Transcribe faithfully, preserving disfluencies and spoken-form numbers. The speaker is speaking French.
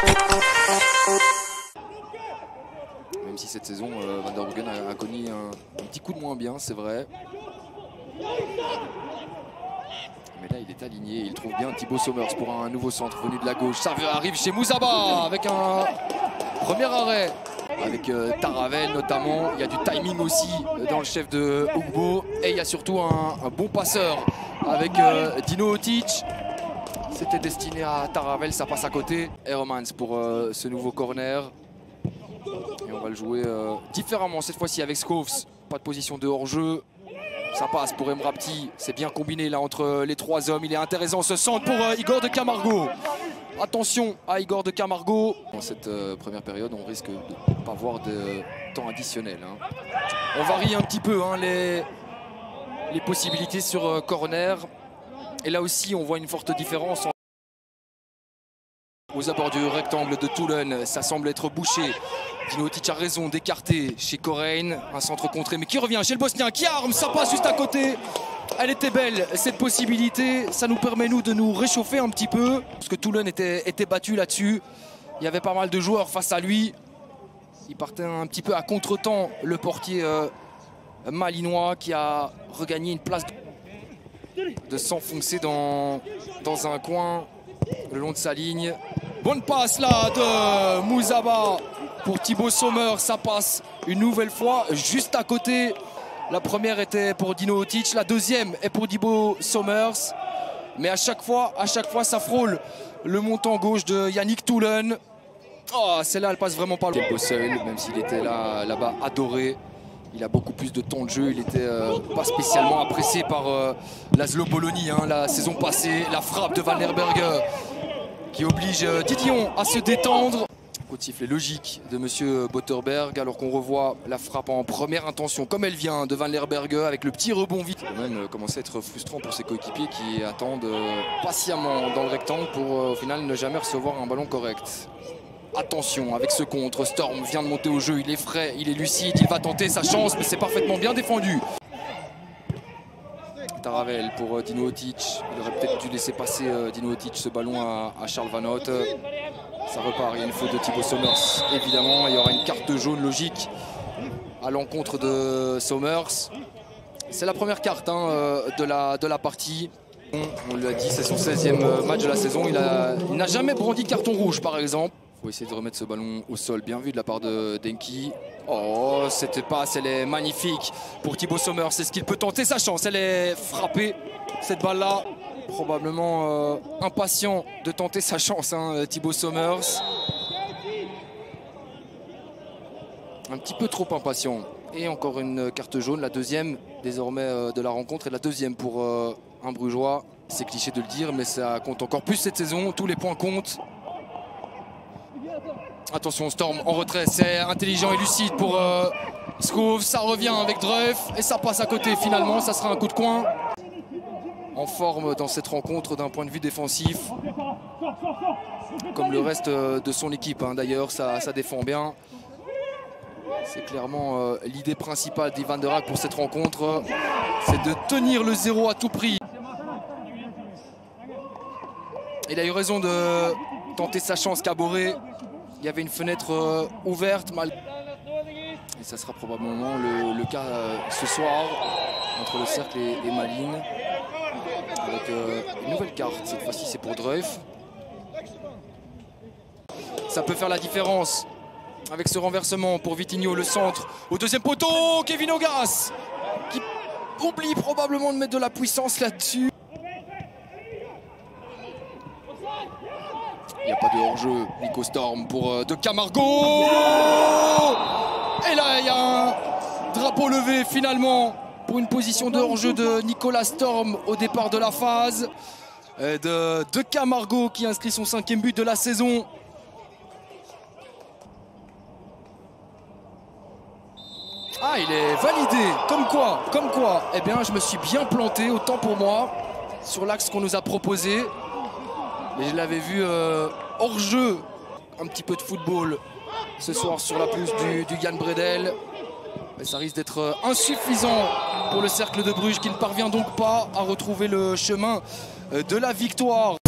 Même si cette saison, euh, Van der Bruggen a, a connu un, un petit coup de moins bien, c'est vrai. Mais là, il est aligné. Il trouve bien Thibaut Somers pour un nouveau centre venu de la gauche. Ça arrive chez Mouzaba avec un premier arrêt. Avec euh, Taravel notamment. Il y a du timing aussi dans le chef de Ugbo. Et il y a surtout un, un bon passeur avec euh, Dino Otic. C'était destiné à Taravel, ça passe à côté. Hermans pour euh, ce nouveau corner. Et on va le jouer euh, différemment cette fois-ci avec Schoofs. Pas de position de hors-jeu. Ça passe pour Emrapti. C'est bien combiné là entre les trois hommes. Il est intéressant ce centre pour euh, Igor de Camargo. Attention à Igor de Camargo. Dans cette euh, première période, on risque de ne pas voir de temps additionnel. Hein. On varie un petit peu hein, les, les possibilités sur euh, corner. Et là aussi, on voit une forte différence. Aux abords du rectangle de Toulon, ça semble être bouché. Dino Otic a raison d'écarter chez Korein. Un centre contré, mais qui revient chez le Bosnien, qui arme, ça passe juste à côté. Elle était belle, cette possibilité. Ça nous permet, nous, de nous réchauffer un petit peu. Parce que Toulon était, était battu là-dessus. Il y avait pas mal de joueurs face à lui. Il partait un petit peu à contre-temps, le portier euh, malinois, qui a regagné une place de s'enfoncer dans, dans un coin le long de sa ligne. Bonne passe là de Mouzaba pour Thibaut Somers. Ça passe une nouvelle fois juste à côté. La première était pour Dino Otic, la deuxième est pour Thibaut Somers. Mais à chaque fois, à chaque fois, ça frôle le montant gauche de Yannick Toulon. Oh, celle-là, elle passe vraiment pas loin. Thibaut seul, même s'il était là, là-bas adoré. Il a beaucoup plus de temps de jeu. Il était euh, pas spécialement apprécié par euh, Laszlo Bologna hein, la saison passée. La frappe de Van der Berge qui oblige euh, Didion à se détendre. Coup de sifflet logique de monsieur Botterberg alors qu'on revoit la frappe en première intention comme elle vient de Van der Berge avec le petit rebond vite. Ça peut même euh, commencer à être frustrant pour ses coéquipiers qui attendent euh, patiemment dans le rectangle pour euh, au final ne jamais recevoir un ballon correct. Attention avec ce contre, Storm vient de monter au jeu, il est frais, il est lucide, il va tenter sa chance, mais c'est parfaitement bien défendu. Taravel pour Dino Otic, il aurait peut-être dû laisser passer Dino Otic ce ballon à, à Charles Van Hout. Ça repart, il y a une faute de Thibaut Somers, évidemment, il y aura une carte jaune logique à l'encontre de Somers. C'est la première carte hein, de, la, de la partie. On lui a dit, c'est son seizième match de la saison, il n'a jamais brandi carton rouge par exemple. Il faut essayer de remettre ce ballon au sol, bien vu de la part de Denki. Oh, cette passe, elle est magnifique pour Thibaut Somers. C'est ce qu'il peut tenter sa chance. Elle est frappée, cette balle-là. Probablement euh, impatient de tenter sa chance, hein, Thibaut Somers. Un petit peu trop impatient. Et encore une carte jaune, la deuxième désormais euh, de la rencontre. Et la deuxième pour euh, un Brugeois. C'est cliché de le dire, mais ça compte encore plus cette saison. Tous les points comptent. Attention, Storm en retrait, c'est intelligent et lucide pour euh, Schoofs. Ça revient avec Dreuf et ça passe à côté finalement. Ça sera un coup de coin. En forme dans cette rencontre d'un point de vue défensif. Comme le reste de son équipe hein. D'ailleurs, ça, ça défend bien. C'est clairement euh, l'idée principale d'Ivan Derac pour cette rencontre. C'est de tenir le zéro à tout prix. Il a eu raison de tenter sa chance Caboret. Il y avait une fenêtre euh, ouverte. Mal... Et ça sera probablement le, le cas euh, ce soir entre le cercle et, et Malines. Avec euh, une nouvelle carte. Cette fois-ci, c'est pour Dreuf. Ça peut faire la différence avec ce renversement pour Vitinho, le centre. Au deuxième poteau, Kevin Augas qui oublie probablement de mettre de la puissance là-dessus. Il n'y a pas de hors-jeu, Nico Storm pour euh, de Camargo. Et là, il y a un drapeau levé finalement pour une position de hors-jeu de Nicolas Storm au départ de la phase. Et de, de Camargo qui inscrit son cinquième but de la saison. Ah, il est validé. Comme quoi, comme quoi. Eh bien, je me suis bien planté, autant pour moi, sur l'axe qu'on nous a proposé. Mais je l'avais vu euh, hors jeu, un petit peu de football ce soir sur la pelouse du, du Jan Bredel. Mais ça risque d'être insuffisant pour le cercle de Bruges qui ne parvient donc pas à retrouver le chemin de la victoire.